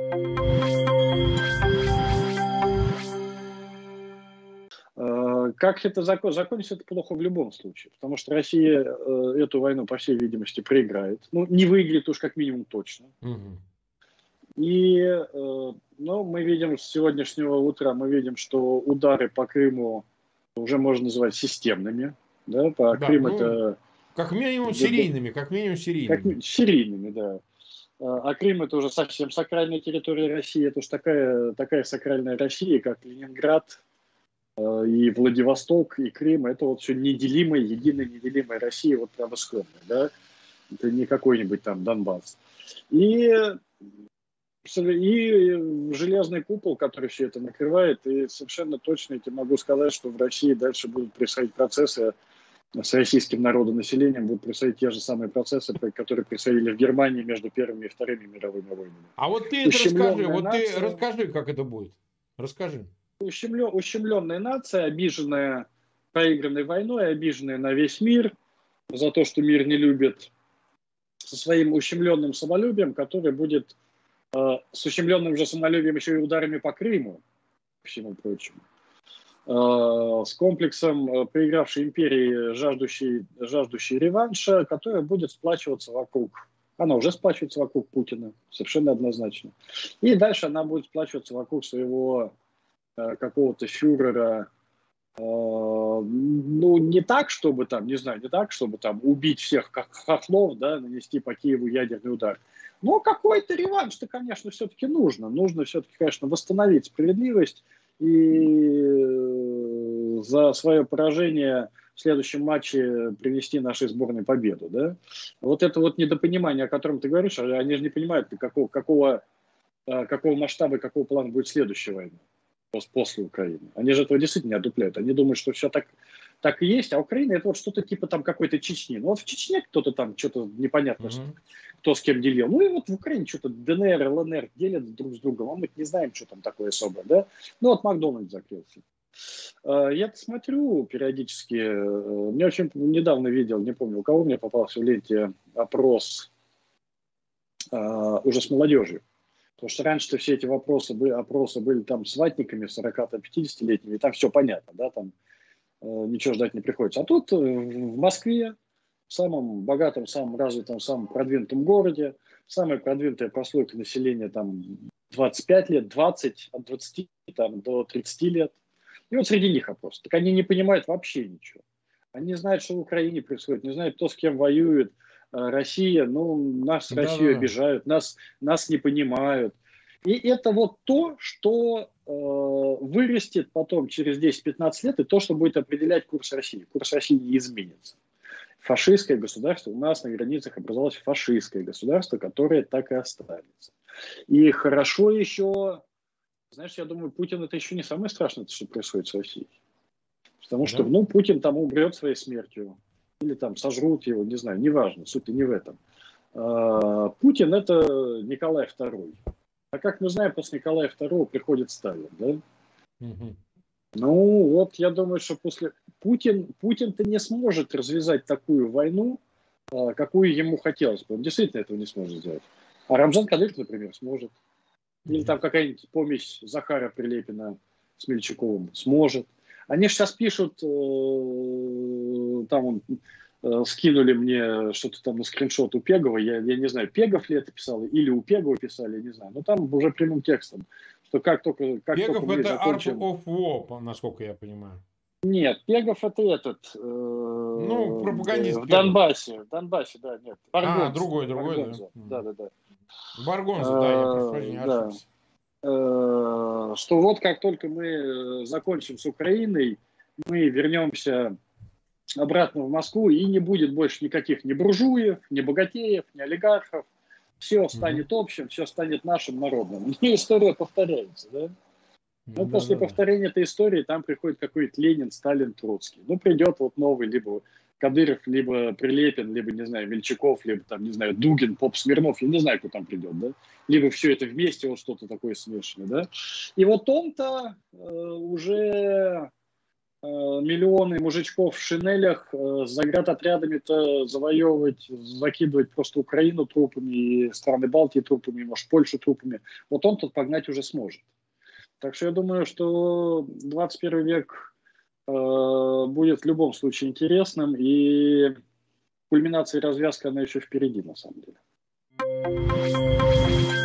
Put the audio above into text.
Как это закончится, это плохо в любом случае, потому что Россия эту войну, по всей видимости, проиграет. Ну, не выиграет уж как минимум точно. Мгм. И ну, мы видим с сегодняшнего утра, мы видим, что удары по Крыму уже можно называть системными. Да? По Да, Крым ну, это как минимум серийными, как минимум серийными. серийными, да. А Крым это уже совсем сакральная территория России. Это уж такая сакральная Россия, как Ленинград, и Владивосток, и Крым. Это вот все неделимая, единая неделимая Россия, вот прям исконная, да. Это не какой-нибудь там Донбасс. И железный купол, который все это накрывает, и совершенно точно я тебе могу сказать, что в России дальше будут происходить процессы с российским народонаселением, будут происходить те же самые процессы, которые происходили в Германии между Первыми и Вторыми мировыми войнами. А вот ты это расскажи, Ущемленная вот ты нация, расскажи, как это будет. Расскажи. ущемленная нация, обиженная проигранной войной, обиженная на весь мир за то, что мир не любит, со своим ущемленным самолюбием, который будет с ущемленным же самолюбием еще и ударами по Крыму, ко всему прочему. С комплексом проигравшей империи, жаждущей реванша, которая будет сплачиваться вокруг, она уже сплачивается вокруг Путина, совершенно однозначно. И дальше она будет сплачиваться вокруг своего какого-то фюрера, ну, не так, чтобы там, не знаю, не так, чтобы там убить всех как хохлов, да, нанести по Киеву ядерный удар. Но какой-то реванш-то, конечно, все-таки нужно. Нужно все-таки, конечно, восстановить справедливость и за свое поражение в следующем матче принести нашей сборной победу, да. Вот это вот недопонимание, о котором ты говоришь, они же не понимают, какого масштаба, какого плана будет следующая война после Украины. Они же этого действительно не одупляют. Они думают, что все так и есть, а Украина это вот что-то типа там какой-то Чечни. Ну вот в Чечне кто-то там что-то непонятно, кто с кем делил. Ну и вот в Украине что-то ДНР, ЛНР делят друг с другом, а мы не знаем, что там такое особое, да? Ну вот Макдональдс закрылся. Я смотрю периодически, я очень недавно видел, не помню, у кого мне попался в ленте опрос уже с молодежью. Потому что раньше-то все эти опросы были там с ватниками 40-50-летними, и там все понятно, да, там ничего ждать не приходится. А тут в Москве, в самом богатом, самом развитом, самом продвинутом городе, самая продвинутая прослойка населения там 25 лет, 20, от 20 там, до 30 лет. И вот среди них опрос. Так они не понимают вообще ничего. Они не знают, что в Украине происходит, не знают, кто с кем воюет. Россия, ну, нас с Россией Да-да-да. обижают, нас не понимают. И это вот то, что вырастет потом через 10-15 лет, и то, что будет определять курс России. Курс России не изменится. Фашистское государство, у нас на границах образовалось фашистское государство, которое так и останется. И хорошо еще, знаешь, я думаю, Путин это еще не самое страшное, что происходит с Россией. Потому что, Да? ну, Путин там умрет своей смертью. Или там сожрут его, не знаю, неважно, суть не в этом. Путин это Николай II. А как мы знаем, после Николая II приходит Сталин, да? Мгм. Ну, вот я думаю, что после Путин-то не сможет развязать такую войну, какую ему хотелось бы. Он действительно этого не сможет сделать. А Рамзан Кадыров, например, сможет. Или Мгм. там какая-нибудь помесь Захара Прилепина с Мельчаковым сможет. Они же сейчас пишут, там скинули мне что-то там на скриншот у Пегова, я не знаю, Пегов ли это писал, или у Пегова писали, я не знаю, но там уже прямым текстом, что как только Пегов мы это Art закончим... of War, насколько я понимаю. Нет, Пегов это этот, Ну, пропагандист в Пегов. Донбассе, да, нет, А, Баргонза, другой, да. Баргонза, да. Баргонза, да, я прошу прощения, Да. ошибся. Что вот как только мы закончим с Украиной, мы вернемся обратно в Москву, и не будет больше никаких ни буржуев, ни богатеев, ни олигархов. Все Мгм. станет общим, все станет нашим народным. И история повторяется, да? Ну Ну, да, после да, да. повторения этой истории там приходит какой-то Ленин, Сталин, Троцкий. Ну, придет вот новый, либо Кадыров, либо Прилепин, либо, не знаю, Мельчаков, либо, там, не знаю, Дугин, Поп Смирнов, я не знаю, кто там придет, да? Либо все это вместе, вот что-то такое смешанное, да? И вот он-то уже миллионы мужичков в шинелях с заградотрядами-то завоевывать, закидывать просто Украину трупами, и страны Балтии трупами, может, Польшу трупами, вот он тут погнать уже сможет. Так что я думаю, что 21 век будет в любом случае интересным, и кульминация и развязка, она еще впереди, на самом деле.